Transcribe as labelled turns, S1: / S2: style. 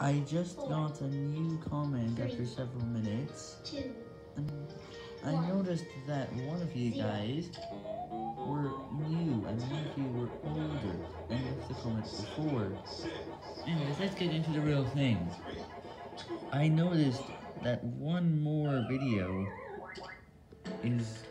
S1: I just got a new comment after several minutes, and I noticed that one of you guys were new and one of you were older and left the comment before. Anyways, let's get into the real thing. I noticed that one more video is